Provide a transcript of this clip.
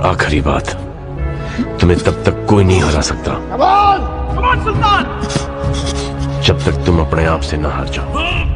आखिरी बात, तुम्हें तब तक कोई नहीं हरा सकता कमान सुल्तान, जब तक तुम अपने आप से ना हार जाओ।